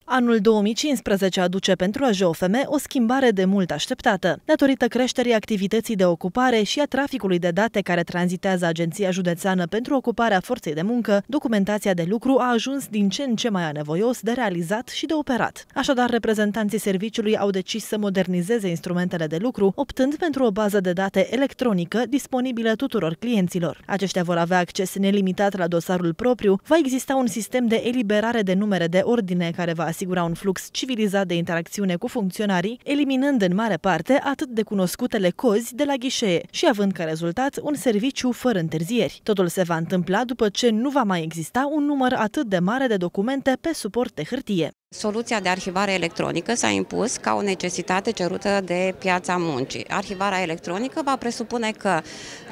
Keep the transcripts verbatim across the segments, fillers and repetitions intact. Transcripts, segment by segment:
Anul două mii cincisprezece aduce pentru A J O F M o schimbare de mult așteptată. Datorită creșterii activității de ocupare și a traficului de date care tranzitează Agenția Județeană pentru Ocuparea Forței de Muncă, documentația de lucru a ajuns din ce în ce mai anevoios de realizat și de operat. Așadar, reprezentanții serviciului au decis să modernizeze instrumentele de lucru, optând pentru o bază de date electronică disponibilă tuturor clienților. Aceștia vor avea acces nelimitat la dosarul propriu, va exista un sistem de eliberare de numere de ordine care va asigura un flux civilizat de interacțiune cu funcționarii, eliminând în mare parte atât de cunoscutele cozi de la ghișee și având ca rezultat un serviciu fără întârzieri. Totul se va întâmpla după ce nu va mai exista un număr atât de mare de documente pe suport de hârtie. Soluția de arhivare electronică s-a impus ca o necesitate cerută de piața muncii. Arhivarea electronică va presupune că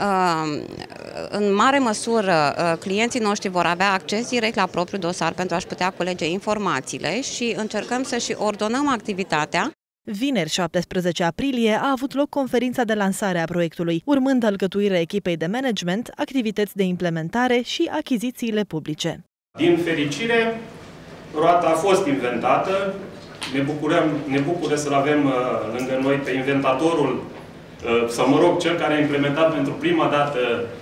în mare măsură clienții noștri vor avea acces direct la propriul dosar pentru a-și putea culege informațiile și încercăm să și ordonăm activitatea. Vineri, șaptesprezece aprilie, a avut loc conferința de lansare a proiectului, urmând alcătuirea echipei de management, activități de implementare și achizițiile publice. Din fericire, roata a fost inventată, ne, bucurăm, ne bucură să-l avem uh, lângă noi pe inventatorul, uh, sau mă rog, cel care a implementat pentru prima dată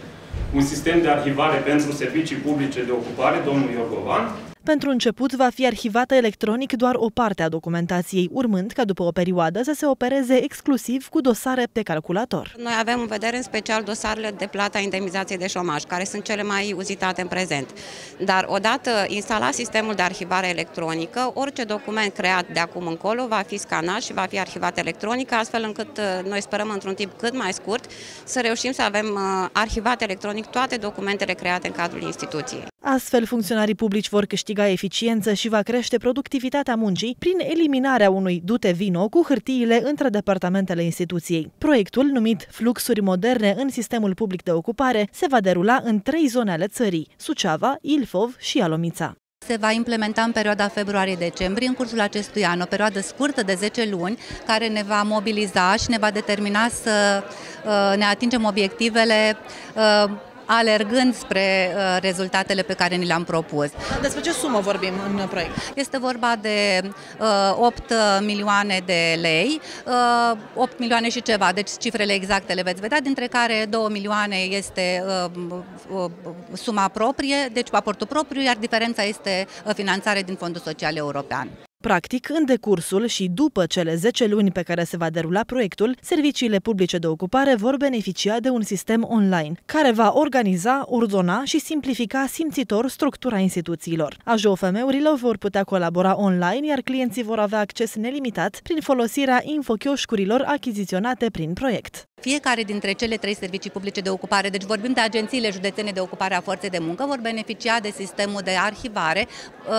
un sistem de arhivare pentru servicii publice de ocupare, domnul Iorgovan. Pentru început va fi arhivată electronic doar o parte a documentației, urmând ca după o perioadă să se opereze exclusiv cu dosare pe calculator. Noi avem în vedere în special dosarele de plată a indemnizației de șomaj, care sunt cele mai uzitate în prezent. Dar odată instalat sistemul de arhivare electronică, orice document creat de acum încolo va fi scanat și va fi arhivat electronic, astfel încât noi sperăm într-un timp cât mai scurt să reușim să avem arhivat electronic toate documentele create în cadrul instituției. Astfel, funcționarii publici vor câștiga eficiență și va crește productivitatea muncii prin eliminarea unui dute-vino cu hârtiile între departamentele instituției. Proiectul, numit Fluxuri moderne în sistemul public de ocupare, se va derula în trei zone ale țării: Suceava, Ilfov și Ialomița. Se va implementa în perioada februarie-decembrie, în cursul acestui an, o perioadă scurtă de zece luni, care ne va mobiliza și ne va determina să uh, ne atingem obiectile uh, alergând spre uh, rezultatele pe care ni le-am propus. Despre ce sumă vorbim în proiect? Este vorba de uh, opt milioane de lei, uh, opt milioane și ceva, deci cifrele exacte le veți vedea, dintre care două milioane este uh, uh, suma proprie, deci aportul propriu, iar diferența este uh, finanțare din Fondul Social European. Practic, în decursul și după cele zece luni pe care se va derula proiectul, serviciile publice de ocupare vor beneficia de un sistem online, care va organiza, ordona și simplifica simțitor structura instituțiilor. A J O F M-urile vor putea colabora online, iar clienții vor avea acces nelimitat prin folosirea infochioșcurilor achiziționate prin proiect. Fiecare dintre cele trei servicii publice de ocupare, deci vorbim de agențiile județene de ocupare a forței de muncă, vor beneficia de sistemul de arhivare.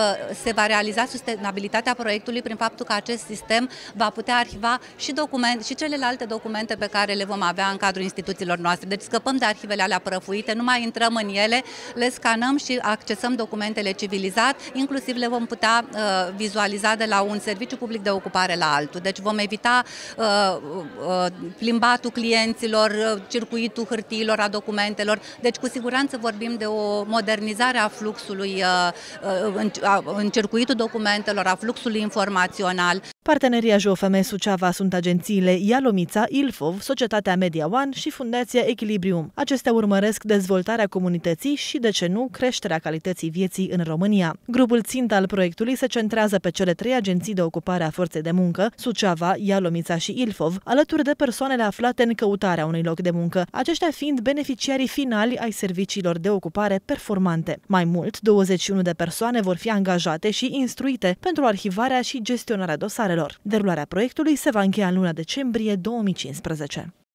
Se va realiza sustenabilitatea proiectului prin faptul că acest sistem va putea arhiva și, document, și celelalte documente pe care le vom avea în cadrul instituțiilor noastre. Deci scăpăm de arhivele alea prăfuite, nu mai intrăm în ele, le scanăm și accesăm documentele civilizat, inclusiv le vom putea uh, vizualiza de la un serviciu public de ocupare la altul. Deci vom evita uh, uh, plimbatul clienților, uh, circuitul hârtiilor, a documentelor. Deci cu siguranță vorbim de o modernizare a fluxului uh, uh, în, a, în circuitul documentelor, a fluxului informațional. Partenerii A J O F M Suceava sunt agențiile Ialomița, Ilfov, Societatea Media One și Fundația Echilibrium. Acestea urmăresc dezvoltarea comunității și, de ce nu, creșterea calității vieții în România. Grupul țintă al proiectului se centrează pe cele trei agenții de ocupare a forței de muncă, Suceava, Ialomița și Ilfov, alături de persoanele aflate în căutarea unui loc de muncă, aceștia fiind beneficiarii finali ai serviciilor de ocupare performante. Mai mult, douăzeci și unu de persoane vor fi angajate și instruite pentru arhivarea și gestionarea dosarelor. Derularea proiectului se va încheia în luna decembrie două mii cincisprezece.